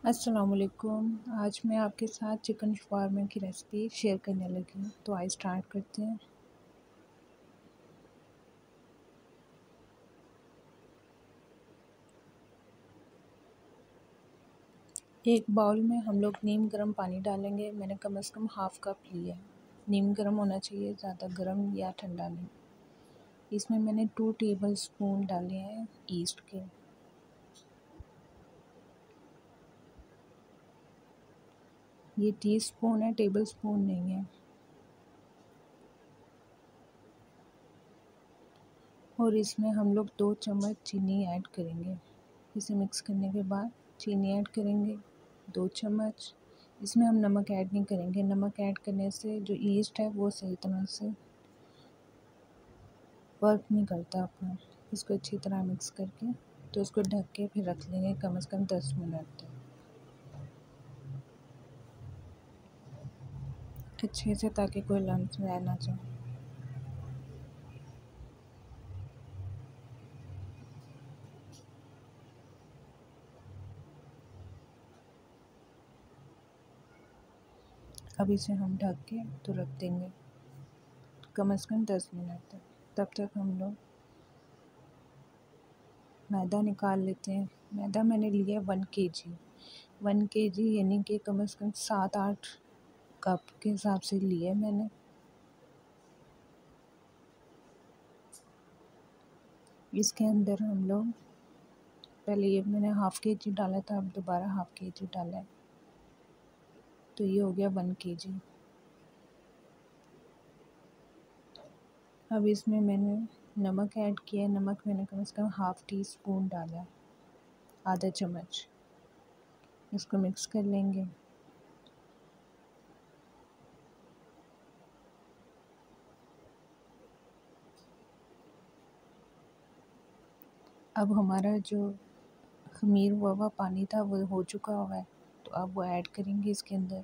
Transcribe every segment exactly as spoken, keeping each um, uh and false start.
अस्सलाम वालेकुम। आज मैं आपके साथ चिकन शवारमा की रेसिपी शेयर करने लगी हूँ, तो आइए स्टार्ट करते हैं। एक बाउल में हम लोग नीम गर्म पानी डालेंगे। मैंने कम से कम हाफ़ कप लिया है। नीम गर्म होना चाहिए, ज़्यादा गर्म या ठंडा नहीं। इसमें मैंने टू टेबल स्पून डाले हैं ईस्ट के। ये टी स्पून है, टेबल स्पून नहीं है। और इसमें हम लोग दो चम्मच चीनी ऐड करेंगे। इसे मिक्स करने के बाद चीनी ऐड करेंगे दो चम्मच। इसमें हम नमक ऐड नहीं करेंगे। नमक ऐड करने से जो ईस्ट है वो सही तरह से वर्क नहीं करता अपना। इसको अच्छी तरह मिक्स करके तो इसको ढक के फिर रख लेंगे कम से कम दस मिनट तक अच्छे से, ताकि कोई लम्स रह ना जाए। अब इसे हम ढक के तो रख देंगे कम से कम दस मिनट तक। तब तक हम लोग मैदा निकाल लेते हैं। मैदा मैंने लिया वन के जी वन के जी यानी कि कम से कम सात आठ कप के हिसाब से लिया मैंने। इसके अंदर हम लोग पहले ये मैंने हाफ़ के जी डाला था, अब दोबारा हाफ़ के जी डाला है, तो ये हो गया वन के जी। अब इसमें मैंने नमक ऐड किया है। नमक मैंने कम से कम हाफ़ टी स्पून डाला, आधा चम्मच। इसको मिक्स कर लेंगे। अब हमारा जो खमीर हुआ हुआ पानी था वो हो चुका हुआ है, तो अब वो ऐड करेंगे इसके अंदर।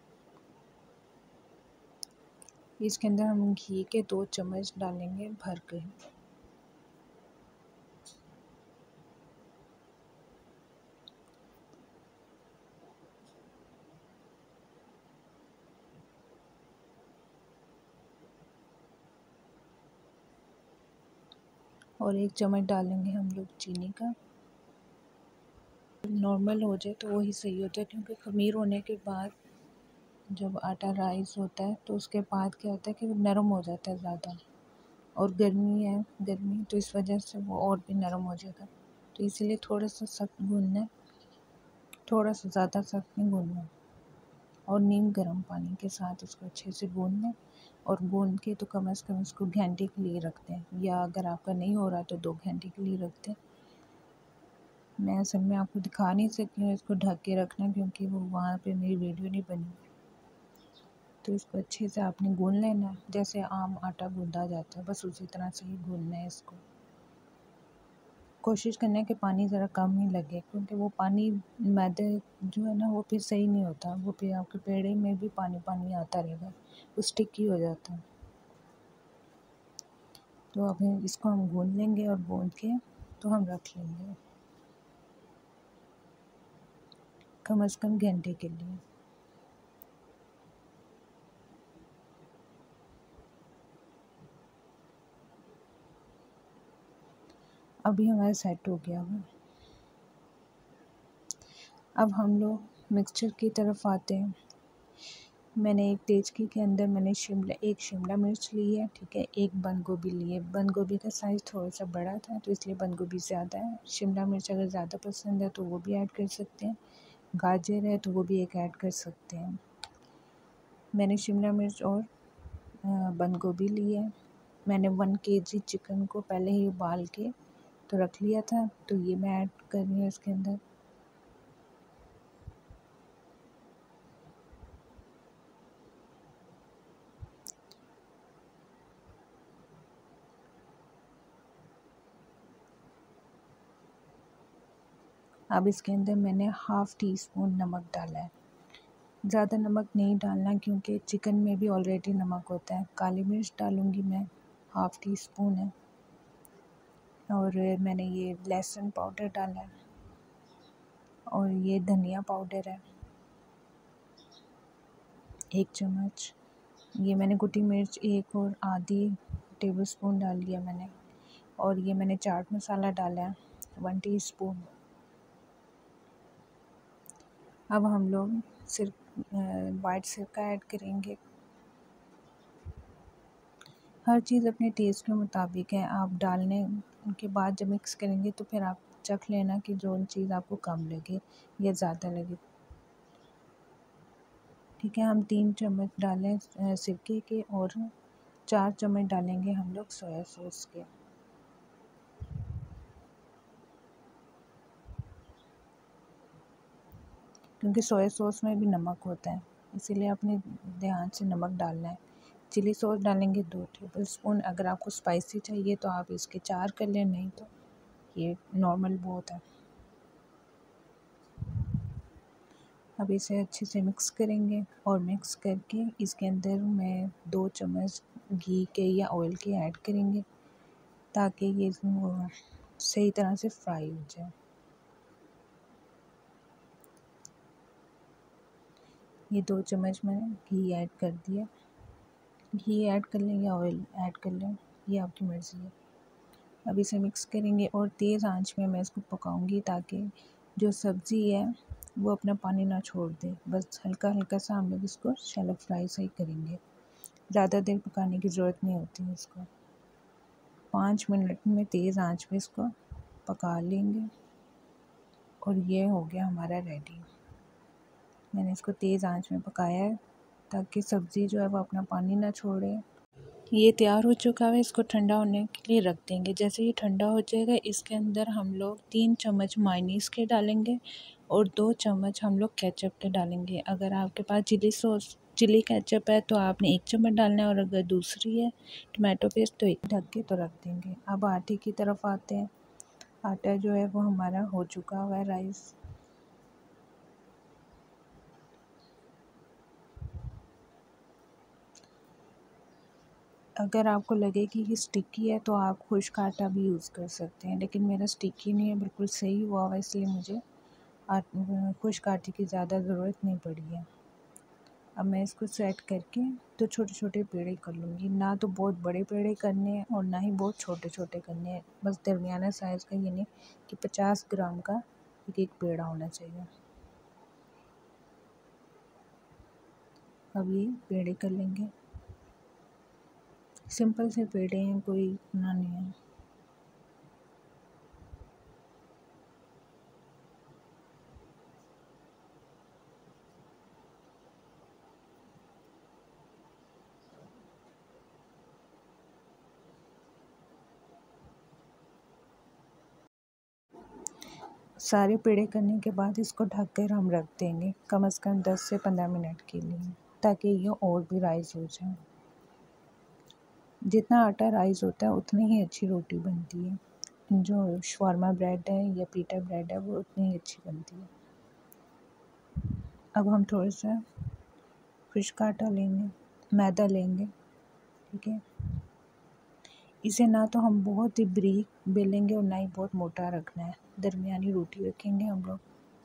इसके अंदर हम घी के दो चम्मच डालेंगे भर के। और एक चम्मच डालेंगे हम लोग चीनी का। नॉर्मल हो जाए तो वही सही होता है, क्योंकि खमीर होने के बाद जब आटा राइस होता है तो उसके बाद क्या होता है कि वो नरम हो जाता है ज़्यादा। और गर्मी है गर्मी तो इस वजह से वो और भी नरम हो जाएगा। तो इसीलिए थोड़ा सा सख्त गूंदना है, थोड़ा सा ज़्यादा सख्त नहीं गूंदना है। और नीम गर्म पानी के साथ इसको अच्छे से गूंद लें। और गूंद के तो कम से कम इसको घंटे के लिए रख दें, या अगर आपका नहीं हो रहा तो दो घंटे के लिए रख दें। मैं असल में आपको दिखा नहीं सकती हूँ इसको ढक के रखना, क्योंकि वो वहाँ पे मेरी वीडियो नहीं बनी। तो इसको अच्छे से आपने गूंद लेना है, जैसे आम आटा गूंदा जाता है, बस उसी तरह से ही गूंदना है इसको। कोशिश करना है कि पानी ज़रा कम ही लगे, क्योंकि वो पानी मैदे जो है ना वो फिर सही नहीं होता। वो फिर आपके पेड़े में भी पानी पानी आता रहेगा, वो स्टिकी हो जाता है। तो अब इसको हम गूंद लेंगे और गूंद के तो हम रख लेंगे कम से कम घंटे के लिए। अभी हमारा सेट हो गया है। अब हम लोग मिक्सचर की तरफ आते हैं। मैंने एक तेजकी के अंदर मैंने शिमला एक शिमला मिर्च ली है, ठीक है। एक बंद गोभी ली है। बंद गोभी का साइज़ थोड़ा सा बड़ा था तो इसलिए बंद गोभी ज़्यादा है। शिमला मिर्च अगर ज़्यादा पसंद है तो वो भी ऐड कर सकते हैं। गाजर है तो वो भी एक ऐड कर सकते हैं। मैंने शिमला मिर्च और बंद गोभी ली है। मैंने वन के जी चिकन को पहले ही उबाल के तो रख लिया था, तो ये मैं ऐड कर रही हूँ इसके अंदर। अब इसके अंदर मैंने हाफ़ टी स्पून नमक डाला है। ज़्यादा नमक नहीं डालना, क्योंकि चिकन में भी ऑलरेडी नमक होता है। काली मिर्च डालूँगी मैं, हाफ़ टी स्पून है। और मैंने ये लहसुन पाउडर डाला है। और ये धनिया पाउडर है एक चम्मच। ये मैंने कुटी मिर्च एक और आधी टेबल स्पून डाल लिया मैंने। और ये मैंने चाट मसाला डाला है वन टीस्पून। अब हम लोग सिर्फ वाइट सिरका ऐड करेंगे। हर चीज़ अपने टेस्ट के मुताबिक है। आप डालने के बाद जब मिक्स करेंगे तो फिर आप चख लेना कि जो चीज़ आपको कम लगे या ज़्यादा लगे। ठीक है, हम तीन चम्मच डालें सिरके के और चार चम्मच डालेंगे हम लोग सोया सॉस के। क्योंकि सोया सॉस में भी नमक होता है, इसीलिए अपने ध्यान से नमक डालना है। चिली सॉस डालेंगे दो टेबल स्पून। अगर आपको स्पाइसी चाहिए तो आप इसके चार कर लें, नहीं तो ये नॉर्मल बहुत है। अब इसे अच्छे से मिक्स करेंगे और मिक्स करके इसके अंदर मैं दो चम्मच घी के या ऑयल के ऐड करेंगे ताकि ये सही तरह से फ्राई हो जाए। ये दो चम्मच मैंने घी ऐड कर दिया। घी ऐड कर लें या ऑयल ऐड कर लें, ये आपकी मर्ज़ी है। अब इसे मिक्स करेंगे और तेज़ आंच में मैं इसको पकाऊंगी ताकि जो सब्ज़ी है वो अपना पानी ना छोड़ दे। बस हल्का हल्का सा हम लोग इसको शैलो फ्राई से ही करेंगे, ज़्यादा देर पकाने की ज़रूरत नहीं होती है इसको। पाँच मिनट में तेज़ आंच पे इसको पका लेंगे और ये हो गया हमारा रेडी। मैंने इसको तेज़ आंच में पकाया है ताकि सब्ज़ी जो है वो अपना पानी ना छोड़े। ये तैयार हो चुका है, इसको ठंडा होने के लिए रख देंगे। जैसे ये ठंडा हो जाएगा इसके अंदर हम लोग तीन चम्मच मायोनीज़ के डालेंगे और दो चम्मच हम लोग केचप के डालेंगे। अगर आपके पास चिली सॉस चिली केचप है तो आपने एक चम्मच डालना है और अगर दूसरी है टमाटो पेस्ट तो एक ढक के तो रख देंगे। अब आटे की तरफ आते हैं। आटा जो है वो हमारा हो चुका हुआ है राइस। अगर आपको लगे कि ये स्टिकी है तो आप खुश्क आटा भी यूज़ कर सकते हैं, लेकिन मेरा स्टिकी नहीं है, बिल्कुल सही हुआ हुआ, इसलिए मुझे खुश्क आटे की ज़्यादा ज़रूरत नहीं पड़ी है। अब मैं इसको सेट करके तो छोटे छोटे पेड़े कर लूँगी। ना तो बहुत बड़े पेड़े करने हैं और ना ही बहुत छोटे छोटे करने हैं, बस दरमियाना साइज़ का, यानी कि पचास ग्राम का एक एक पेड़ा होना चाहिए। अब ये पेड़े कर लेंगे। सिंपल से पेड़े हैं, कोई इतना नहीं है। सारे पेड़े करने के बाद इसको ढक कर हम रख देंगे कम से कम दस से पंद्रह मिनट के लिए, ताकि ये और भी राइस हो जाए। जितना आटा राइस होता है उतनी ही अच्छी रोटी बनती है। जो शवारमा ब्रेड है या पीटा ब्रेड है वो उतनी ही अच्छी बनती है। अब हम थोड़ा सा खुश्क आटा लेंगे, मैदा लेंगे। ठीक है, इसे ना तो हम बहुत ही बारीक बेलेंगे और ना ही बहुत मोटा रखना है, दरमियानी रोटी रखेंगे हम लोग।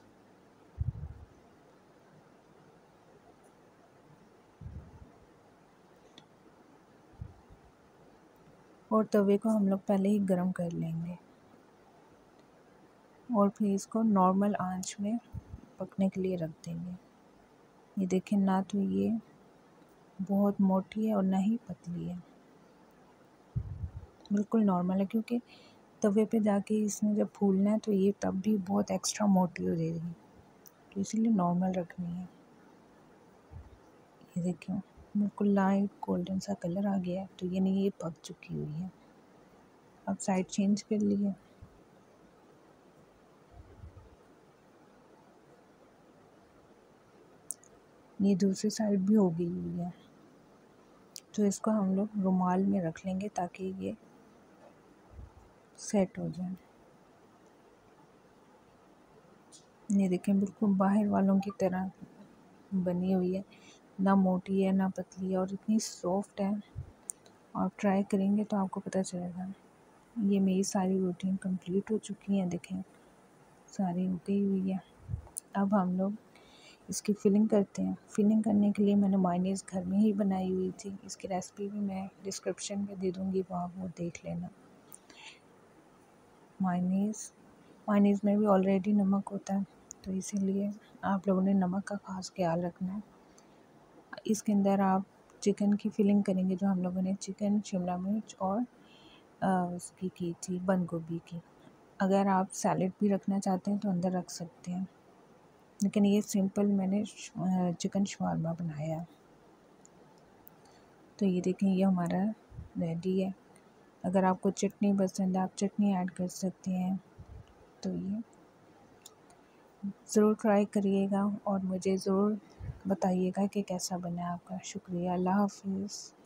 और तवे को हम लोग पहले ही गरम कर लेंगे और फिर इसको नॉर्मल आंच में पकने के लिए रख देंगे। ये देखें, ना तो ये बहुत मोटी है और ना ही पतली है, बिल्कुल नॉर्मल है। क्योंकि तवे पे जाके इसने जब फूलना है तो ये तब भी बहुत एक्स्ट्रा मोटी हो जाएगी, तो इसीलिए नॉर्मल रखनी है। ये देखें, बिल्कुल लाइट गोल्डन सा कलर आ गया है, तो ये नहीं, ये पक चुकी हुई है। अब साइड चेंज कर लिए। ये दूसरी साइड भी हो गई हुई है, तो इसको हम लोग रुमाल में रख लेंगे ताकि ये सेट हो जाए। ये देखें, बिल्कुल बाहर वालों की तरह बनी हुई है, ना मोटी है ना पतली है, और इतनी सॉफ्ट है। आप ट्राई करेंगे तो आपको पता चलेगा। ये मेरी सारी रोटियां कंप्लीट हो चुकी हैं, देखें सारी हो गई हुई है। अब हम लोग इसकी फिलिंग करते हैं। फिलिंग करने के लिए मैंने मायोनीज़ घर में ही बनाई हुई थी, इसकी रेसिपी भी मैं डिस्क्रिप्शन में दे दूँगी, वो आप वो देख लेना। मायोनीज़ मायोनीज़ में भी ऑलरेडी नमक होता है, तो इसीलिए आप लोगों ने नमक का ख़ास ख्याल रखना है। इसके अंदर आप चिकन की फिलिंग करेंगे, जो हम लोगों ने चिकन, शिमला मिर्च और उसकी की थी बंद गोभी की। अगर आप सैलेड भी रखना चाहते हैं तो अंदर रख सकते हैं, लेकिन ये सिंपल मैंने चिकन शवारमा बनाया है। तो ये देखें, ये हमारा रेडी है। अगर आपको चटनी पसंद है आप चटनी ऐड कर सकते हैं। तो ये ज़रूर ट्राई करिएगा और मुझे ज़रूर बताइएगा कि कैसा बना आपका। शुक्रिया। अल्लाह हाफ़िज़।